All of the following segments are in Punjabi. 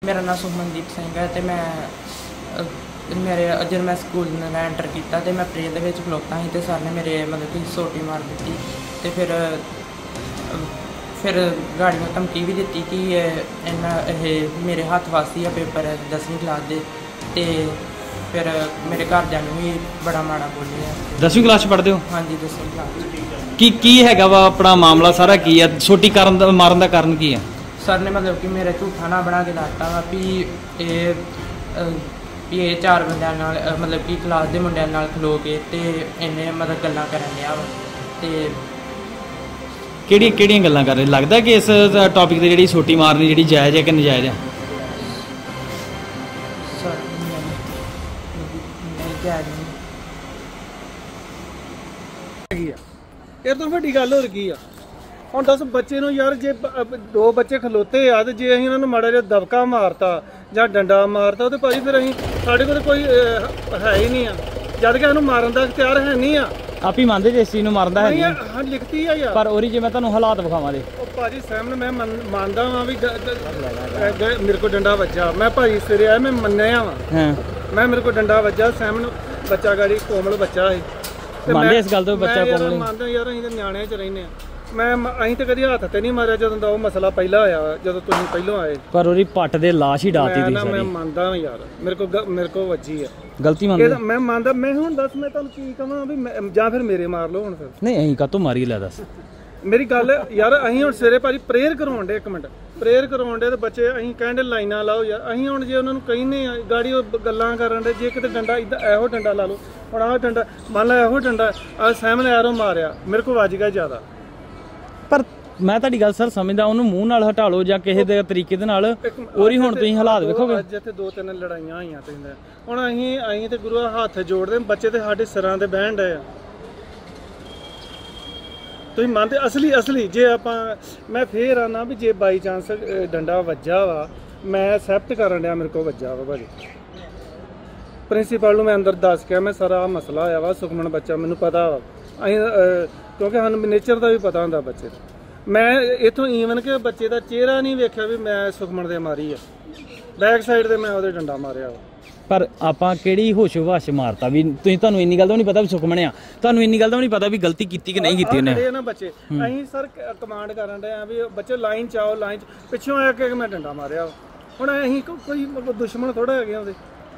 मेरा नाम सुखमनदीप सिंह है तो मैं मेरे जब मैं स्कूल एंटर किया तो मैं प्रेयर के खलोता ही तो सर ने मेरे मतलब कि सोटी मार दी तो फिर गाड़ी में धमकी भी दी कि मेरे हाथ वासी है पेपर 10वीं क्लास के फिर मेरे घरदिਆਂ ਨੂੰ भी बड़ा माड़ा बोलिया। 10वीं क्लास पढ़ते हो? हाँ जी 10वीं क्लास। की हैगा वा अपना मामला सारा की है सोटी मारन का कारण की है? सर ने मतलब कि मेरा झूठा ना बना के लाता वा भी ये 4 बंदियां नाल मतलब कि क्लास के मुंडियां नाल खलो के ते इन्हें मतलब गल्लां करन लिया वा ते किहड़ियां गल्लां कर रहे? लगदा कि इस टॉपिक ते जिहड़ी सोटी मारनी जिहड़ी जायज़ है कि नजायज़ है? सर नहीं जायज़ नहीं। ਇਹ ਤੋਂ ਵੱਡੀ ਗੱਲ ਹੋਰ ਕੀ ਆ? ਹੁਣ ਦੱਸ ਬੱਚੇ ਨੂੰ ਯਾਰ ਜੇ 2 ਬੱਚੇ ਖਲੋਤੇ ਆ ਤੇ ਜੇ ਅਸੀਂ ਉਹਨਾਂ ਨੂੰ ਮਾੜਾ ਜਿਹਾ ਦਬਕਾ ਮਾਰਤਾ ਜਾਂ ਡੰਡਾ ਮਾਰਤਾ ਤੇ ਭਾਜੀ ਫਿਰ ਅਸੀਂ ਸਾਡੇ ਕੋਲ ਕੋਈ ਹੈ ਹੀ ਨਹੀਂ ਆ ਜਦ ਕਿ ਸਾਨੂੰ ਮਾਰਨ ਦਾ ਇਖਤਿਆਰ ਹੈ ਨਹੀਂ ਆ। ਆਪ ਹੀ ਮੰਨਦੇ ਜੇ ਇਸ ਚੀਜ਼ ਨੂੰ ਮਾਰਦਾ ਹੈ ਨਹੀਂ? ਹਾਂ ਲਿਖਤੀ ਆ ਯਾਰ। ਪਰ ਉਹਦੀ ਜੇ ਮੈਂ ਤੁਹਾਨੂੰ ਹਾਲਾਤ ਵਿਖਾਵਾਂ ਦੇ ਉਹ ਭਾਜੀ ਸਾਹਮਣੇ ਮੈਂ ਮੰਨਦਾ ਵਾਂ ਵੀ ਮੇਰੇ ਕੋਲ ਡੰਡਾ ਵੱਜਾ। ਮੈਂ ਭਾਜੀ ਸਵੇਰੇ ਆਇਆ ਮੈਂ ਮੰਨਿਆ ਵਾਂ। ਹਾਂ ਮੈਂ ਮੇਰੇ ਕੋਲ ਡੰਡਾ ਵੱਜਾ ਸਾਹਮਣੇ ਬੱਚਾ ਗਾੜੀ ਕੋਮਲ ਬੱਚਾ ਸੀ। ਮੰਨਦੇ ਇਸ ਗੱਲ ਤੋਂ ਬੱਚਾ ਕੋਮਲ ਮੰਨਦਾ ਯਾਰ ਅਸੀਂ ਤਾਂ ਨਿਆਣਿਆਂ 'ਚ ਰਹਿੰਦੇ ਆ। ਅਸੀਂ ਤਾਂ ਕਦੀ ਹੱਥ ਤੇ ਨਹੀਂ ਮਾਰਿਆ ਜਦੋਂ ਦਾ ਉਹ ਮਸਲਾ ਪਹਿਲਾਂ ਹੋਇਆ ਜਦੋਂ ਤੁਸੀਂ ਪਹਿਲਾਂ ਆਏ। ਪਰ ਉਹਦੀ ਪੱਟ ਦੇ ਲਾਸ਼ ਹੀ ਡਾਤੀ ਦੀ ਸਾਰੀ। ਮੈਂ ਮੰਨਦਾ ਯਾਰ ਮੇਰੇ ਕੋ ਵੱਜੀ ਆ ਗਲਤੀ ਮੰਨਦਾ ਮੈਂ ਮੰਨਦਾ। ਮੈਂ ਹੁਣ ਦੱਸ ਮੈਂ ਤੁਹਾਨੂੰ ਕੀ ਕਹਾਂ ਵੀ ਜਾਂ ਫਿਰ ਮੇਰੇ ਮਾਰ ਲਓ ਹੁਣ ਫਿਰ। ਨਹੀਂ ਅਸੀਂ ਕਾਹਤੋਂ ਮਾਰੀ ਲੈ ਦੱਸ ਮੇਰੀ ਗੱਲ ਯਾਰ। ਅਸੀਂ ਹੁਣ ਸਵੇਰੇ ਭਾਜੀ ਪ੍ਰੇਅਰ ਕਰਵਾਉਣ ਡੇ 1 ਮਿੰਟ ਪ੍ਰੇਅਰ ਕਰਵਾਉਣ ਡੇ ਤੇ ਬੱਚੇ ਅਸੀਂ ਕਹਿੰਦੇ ਲਾਈਨਾਂ ਲਾਓ ਯਾਰ। ਅਸੀਂ ਹੁਣ ਜੇ ਉਹਨਾਂ ਨੂੰ ਕਹਿੰਦੇ ਆ ਗਾੜੀ ਉਹ ਗੱਲਾਂ ਕਰਨ ਦੇ ਜੇ ਕਿਤੇ ਡੰਡਾ ਇੱਦਾਂ ਇਹੋ ਡੰਡਾ ਲਾ ਲਓ ਹੁਣ ਆਹ ਡੰਡਾ ਮੰਨ ਲਾ ਇਹੋ ਡੰਡਾ ਆ ਸਾਹਮਣੇ ਐਰੋ ਮਾਰਿਆ ਮੇਰੇ ਕੋਲ ਵੱਜ ਗਿਆ ਜ਼ਿਆਦਾ। ਪਰ ਮੈਂ ਤੁਹਾਡੀ ਗੱਲ ਸਰ ਸਮਝਦਾ ਉਹਨੂੰ ਮੂੰਹ ਨਾਲ ਹਟਾ ਲਓ ਜਾਂ ਕਿਸੇ ਦੇ ਤਰੀਕੇ ਦੇ ਨਾਲ ਉਹਦੀ ਹੁਣ ਤੁਸੀਂ ਹਾਲਾਤ ਵੇਖੋਗੇ। ਜਿੱਥੇ 2-3 ਲੜਾਈਆਂ ਹੋਈਆਂ ਪੈਂਦਾ ਹੁਣ ਅਸੀਂ ਤੇ ਗੁਰੂ ਹੱਥ ਜੋੜਦੇ ਬੱਚੇ ਤੇ ਸਾਡੇ ਸਿਰਾਂ ਤੇ ਬਹਿਣ ਡਏ ਆ। ਤੁਸੀਂ ਮੰਨਦੇ ਅਸਲੀ ਜੇ ਆਪਾਂ ਮੈਂ ਫੇਰ ਆਣਾ ਵੀ ਜੇ ਬਾਈ ਚਾਂਸ ਡੰਡਾ ਵੱਜਾ ਵਾ ਮੈਂ ਐਕਸੈਪਟ ਕਰਨ ਡਿਆ ਮੇਰੇ ਕੋਲ ਵੱਜਾ ਵਾ ਭਾਜੀ। ਪ੍ਰਿੰਸੀਪਲ ਨੂੰ ਮੈਂ ਅੰਦਰ ਦੱਸ ਕੇ ਮੈਂ ਸਾਰਾ ਮਸਲਾ ਹੋਇਆ ਵਾ ਸੁਖਮਨ ਬੱਚਾ ਮੈਨੂੰ ਪਤਾ ਵਾ ਅਸੀਂ ਕਿਉਂਕਿ ਸਾਨੂੰ ਨੇਚਰ ਦਾ ਵੀ ਪਤਾ ਹੁੰਦਾ ਬੱਚੇ ਦਾ। ਮੈਂ ਇੱਥੋਂ ਈਵਨ ਕਿ ਬੱਚੇ ਦਾ ਚਿਹਰਾ ਨਹੀਂ ਵੇਖਿਆ ਵੀ ਮੈਂ ਸੁਖਮਨ ਦੇ ਮਾਰੀ ਆ ਬੈਕ ਸਾਈਡ ਤੇ ਮੈਂ ਉਹਦੇ ਡੰਡਾ ਮਾਰਿਆ ਵਾ। ਪਰ ਆਪਾਂ ਕਿਹੜੀ ਹੋਸ਼ ਵਾਸ਼ ਮਾਰਤਾ ਵੀ ਤੁਹਾਨੂੰ ਇੰਨੀ ਗੱਲ ਦਾ ਨਹੀਂ ਪਤਾ ਵੀ ਸੁਖਮਨ ਆ ਤੁਹਾਨੂੰ ਇੰਨੀ ਗੱਲ ਦਾ ਨਹੀਂ ਪਤਾ ਵੀ ਗਲਤੀ ਕੀਤੀ ਕਿ ਨਹੀਂ ਕੀਤੀ ਉਹਨੇ ਨਾ ਬੱਚੇ। ਅਸੀਂ ਸਰ ਕਮਾਂਡ ਕਰਨ ਡਏ ਆ ਵੀ ਬੱਚੇ ਲਾਈਨ ਚ ਆਓ ਲਾਈਨ ਚ ਪਿੱਛੋਂ ਆ ਕੇ ਮੈਂ ਡੰਡਾ ਮਾਰਿਆ ਹੁਣ ਅਸੀਂ ਕੋਈ ਦੁਸ਼ਮਣ ਥੋੜਾ ਹੈਗੇ ਉਹਦੇ।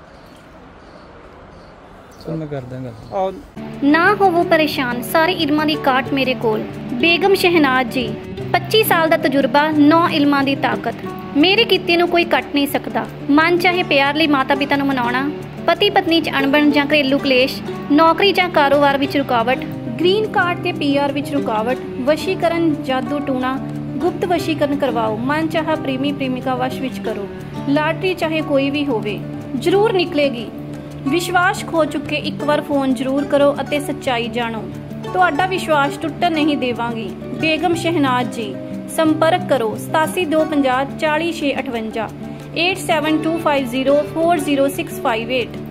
ਮੈਂ ਕਰ ਦਾਂਗਾ ना होवो परेशान सारे इल्मां दी काट मेरे कोल। बेगम शहनाज जी 25 साल दा तजुर्बा 9 इल्मां दी ताकत मेरे किते नूं कोई कट नहीं सकता। मन चाहे प्यार लई माता पिता नूं मनाउणा पति पत्नी च अणबण जां घरेलू कलेश नौकरी जां कारोबार विच रुकावट ग्रीन कार्ड ते PR विच रुकावट वशीकरण जादू टूणा गुप्त वशीकरण करवाओ मन चाहा प्रेमी प्रेमिका वश विच करो लाटरी चाहे कोई भी होवे जरूर निकलेगी। विश्वास खो चुके एक बार फोन जरूर करो अते सच्चाई जानो तुहाडा विश्वास टुटन नहीं देवांगी। बेगम शहनाज जी संपर्क करो 8725 40658 87250 40658।